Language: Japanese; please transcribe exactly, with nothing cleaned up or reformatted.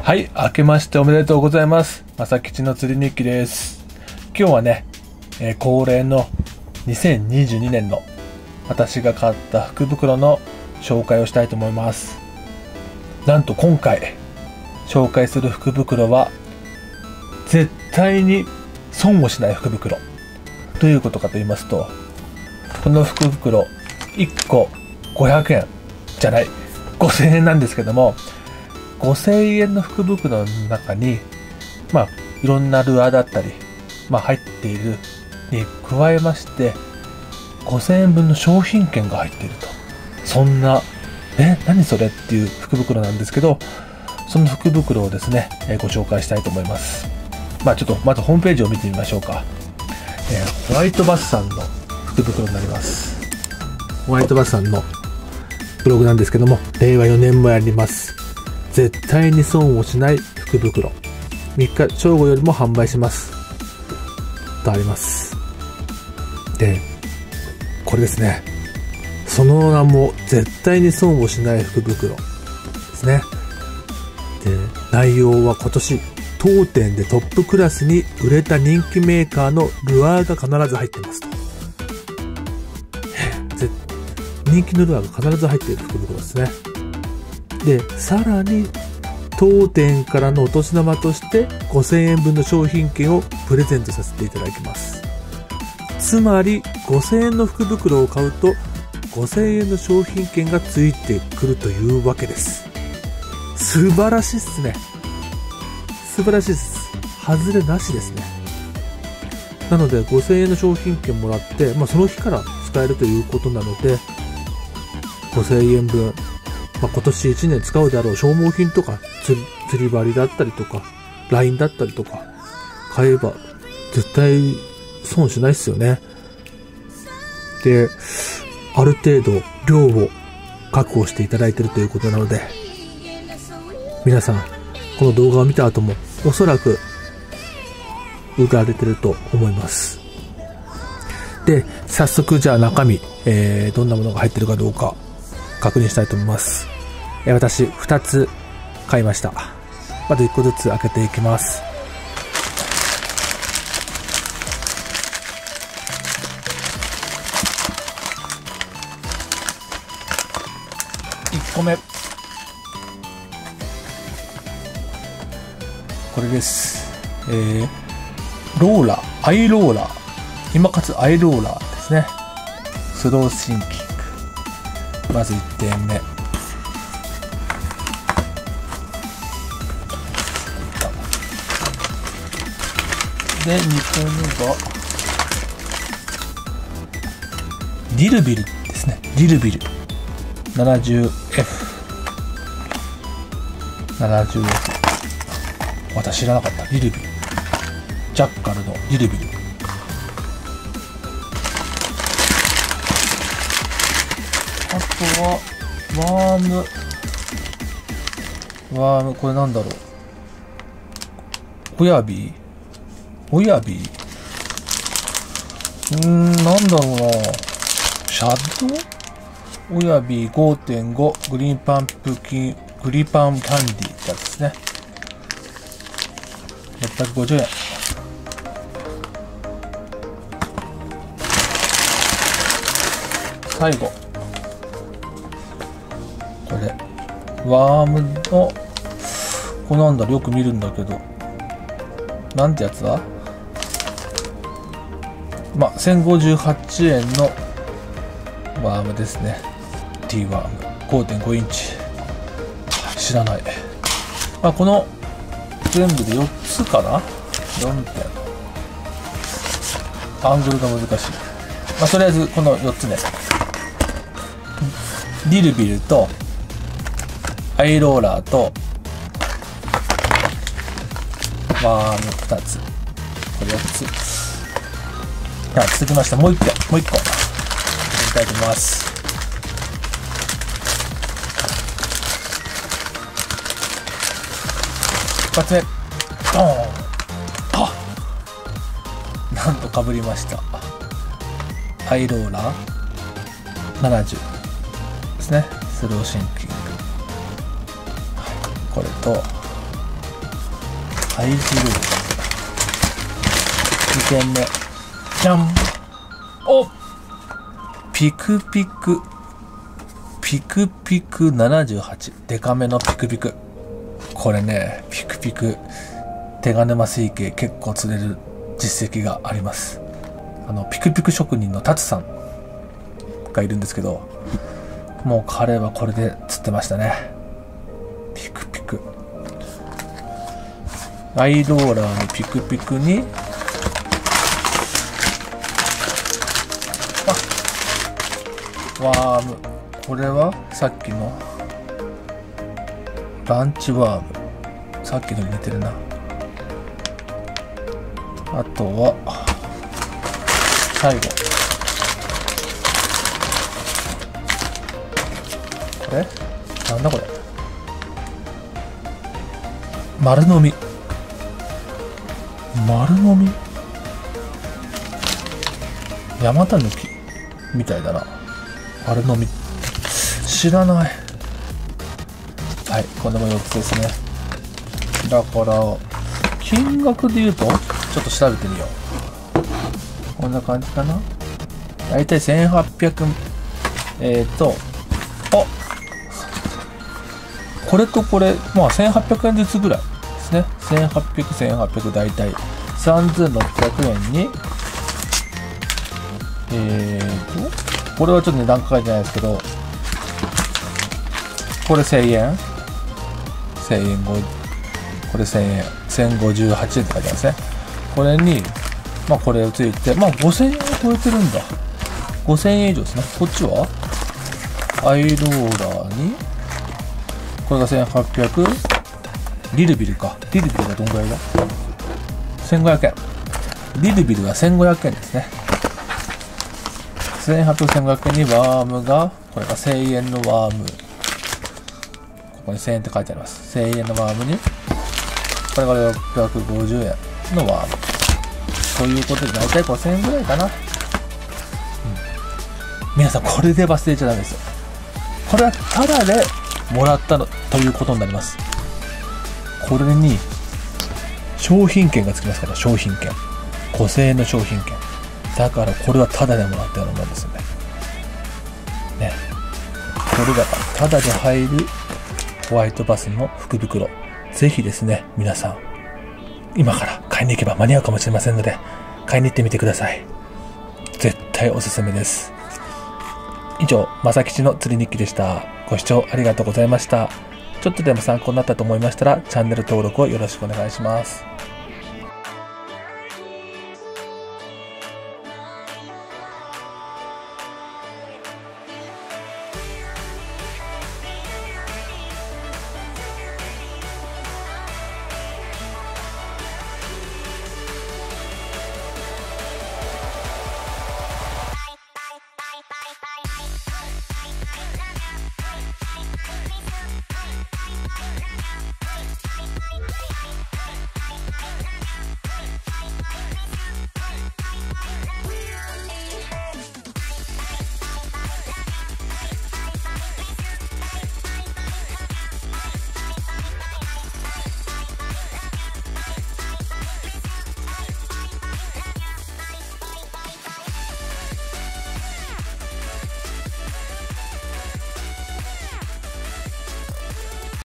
はい、明けましておめでとうございます。まさきちの釣り日記です。今日はね、えー、恒例のにせんにじゅうにねんの私が買った福袋の紹介をしたいと思います。なんと今回紹介する福袋は絶対に損をしない福袋。どういうことかと言いますと、この福袋いっこごひゃくえんじゃないごせんえんなんですけども、ごせんえんの福袋の中にまあいろんなルアーだったり、まあ、入っているに加えましてごせんえんぶんの商品券が入っていると、そんなえ何それっていう福袋なんですけど、その福袋をですね、えー、ご紹介したいと思います。まあちょっとまずホームページを見てみましょうか。えー、ホワイトバスさんの福袋になります。ホワイトバスさんのブログなんですけども、れいわよねんもやります。絶対に損をしない福袋、みっか正午よりも販売しますとあります。で、これですね、その名も絶対に損をしない福袋ですね。で、内容は今年当店でトップクラスに売れた人気メーカーのルアーが必ず入っていますと。人気のルアーが必ず入っている福袋ですね。で、さらに当店からのお年玉としてごせんえんぶんの商品券をプレゼントさせていただきます。つまりごせんえんの福袋を買うとごせんえんの商品券がついてくるというわけです。素晴らしいっすね。素晴らしいです。外れなしですね。なのでごせんえんの商品券もらって、まあ、その日から使えるということなので、ごせんえんぶん、まあ、今年いちねん使うであろう消耗品とか釣り、釣り針だったりとかラインだったりとか買えば絶対損しないっすよね。で、ある程度量を確保していただいているということなので、皆さんこの動画を見た後もおそらく売られてると思います。で、早速じゃあ中身、えー、どんなものが入ってるかどうか確認したいと思います。えー、私ふたつ買いました。まずいっこずつ開けていきます。いっこめ、これです。えー、ローラー、アイローラー、今かつアイローラーですね。スローシンキング。まずいってんめ。で、にこめがディルビルですね。ディルビル ななじゅうエフ。ななじゅうエフ。私知らなかった。ディルビル。ジャッカルのディルビル。あとはワームワームこれなんだろう、親指親指うーんなんだろうな、シャドウ親指 ごてんご グリーンパンプキングリパンキャンディーってやつですね。ろっぴゃくごじゅうえん。最後これワームのこれなんだろう、よく見るんだけどなんてやつだ、まあせんごじゅうはちえんのワームですね。 T ワーム ごてんごインチ。知らない。まあこの全部でよっつかな、よんてん。アングルが難しい。まあとりあえずこのよっつね、ディルビルとアイローラーとワームふたつ、これよっつ。じゃあ続きましてもういっこもういっこやりたいと思います。ひとつめ、ドーン。あ、なんとかぶりました。アイローラーななじゅうですね。スローシンキング、これとハイジローにてんめ、じゃん。お、ピクピクピクピクななじゅうはち、デカめのピクピク。これね、ピクピク手賀沼水系結構釣れる実績があります。あのピクピク職人のタツさんがいるんですけど、もう彼はこれで釣ってましたね。ピクピクアイローラーにピクピクに、あ、ワーム。これはさっきのランチワーム、さっきのに似てるな。あとは最後これなんだこれ、丸飲み丸飲みヤマタヌキみたいだな。丸飲み知らない。はい、こんなもよっつですね。だから金額で言うとちょっと調べてみよう。こんな感じかな。だいたいせんはっぴゃく、えっとあ、これとこれまあせんはっぴゃくえんずつぐらいですね。せんはっぴゃく、せんはっぴゃく、だいたいさんぜんろっぴゃくえんに、えーとこれはちょっと値段書いてないですけど、これせんえん、せんえんご、これせんえん、せんごじゅうはちえんって書いてますね。これにまあこれをついて、まあごせんえんを超えてるんだ。ごせんえん以上ですね。こっちはアイローラーに、これがせんはっぴゃく、リルビルか。リルビルがどんぐらいだ ?せんごひゃくえん。リルビルがせんごひゃくえんですね。せんはっぴゃく、せんごひゃくえんにワームが、これがせんえんのワーム。ここにせんえんって書いてあります。せんえんのワームに、これがろっぴゃくごじゅうえんのワーム。ということで、だいたいごせんえんぐらいかな。うん、皆さん、これで忘れちゃダメですよ。これはタダでもらったのということになります。これに商品券がつきますから、商品券。ごせんえんの商品券。だからこれはタダでもらったようなもんですよね。ね。これだからタダで入るホワイトバスの福袋。ぜひですね、皆さん、今から買いに行けば間に合うかもしれませんので、買いに行ってみてください。絶対おすすめです。以上、まさきちの釣り日記でした。ご視聴ありがとうございました。ちょっとでも参考になったと思いましたら、チャンネル登録をよろしくお願いします。 Bye.